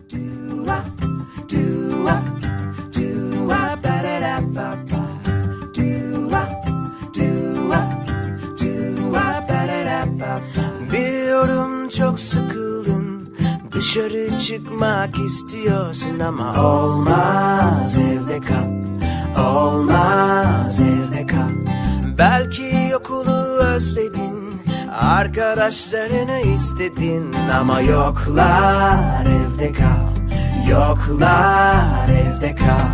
Do-wah, do-wah, do-wah, ba-da-da-ba-ba. Do-wah, do-wah, do-wah, ba-da-da-ba-ba. Biliyorum çok sıkıldın, dışarı çıkmak istiyorsun ama olmaz, evde kal. Olmaz, evde kal. Belki okulu özledin, arkadaşlarını istedin ama yoklar, evde kal. Yoklar, evde kal.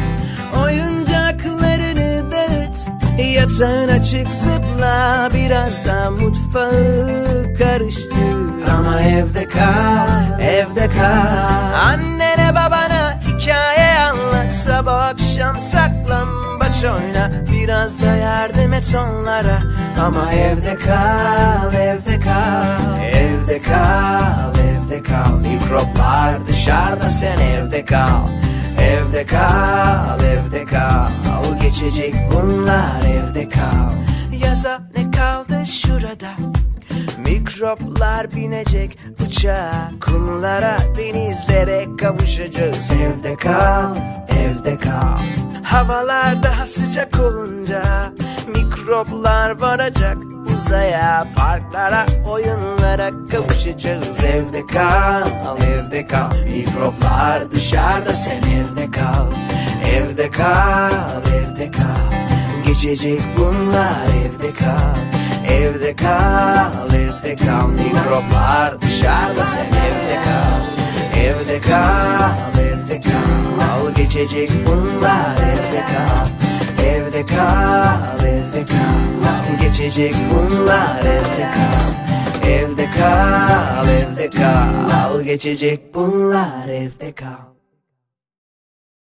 Oyuncaklarını dağıt, yatağına çık, zıpla, biraz da mutfağı karıştır ama evde kal, evde kal. Annene babana hikaye anlat, sabah akşam saklambaç oyna, biraz da yardım et onlara ama evde kal, evde kal. Evde kal, evde kal. Mikroplar dışarıda, sen evde kal. Evde kal, evde kal. Geçecek bunlar, evde kal. Yaza ne kaldı şurada? Mikroplar binecek uçağa, kumlara, denizlere kavuşacağız. Evde kal, evde kal. Havalar daha sıcak olunca mikroplar varacak uzaya, parklara, oyunlara kavuşacağız. Evde kal, evde kal. Mikroplar dışarıda, sen evde kal. Evde kal, evde kal. Geçecek bunlar, evde kal. Evde kal, evde kal. Mikroplar dışarıda, sen evde kal. Evde kal, evde kal. Geçecek bunlar, evde kal. Evde kal, evde kal. Geçecek bunlar, evde kal. Evde kal, evde kal. Geçecek bunlar, evde kal.